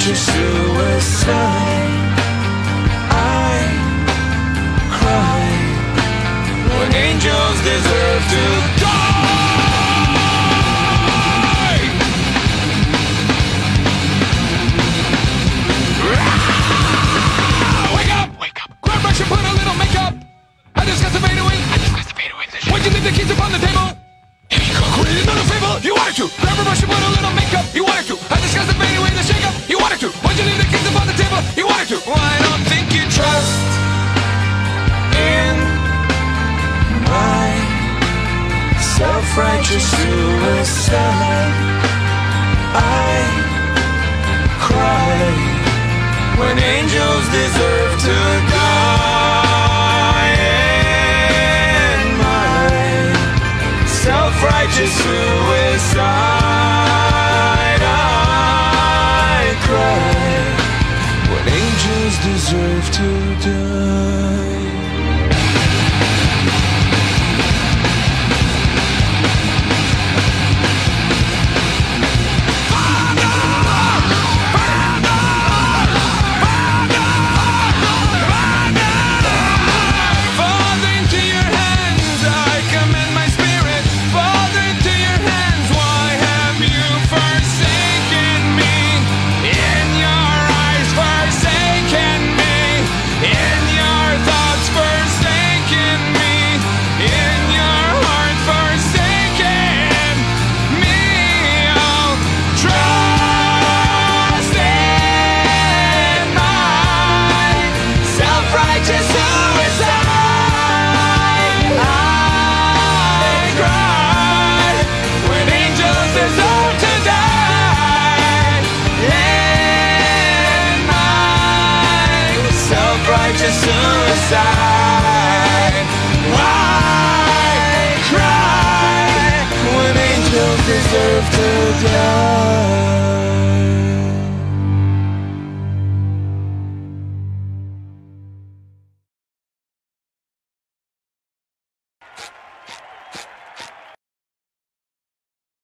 self-righteous suicide. I cry when angels deserve to die. Wake up! Wake up! Grab brush and put a little makeup. I discussed the fade away. Why'd you leave the keys upon the table? Create another fable. You wanted to. Grab a brush and put a little makeup. You wanted to. I discussed the fade away, the shakeup. You wanted to. Why'd you leave the keys upon the table? You wanted to. Well, I don't think you trust in my self-righteous suicide. I cry when angels deserve to die. In my self-righteous suicide, I cry when angels deserve to die. Suicide. Why cry when angels deserve to die?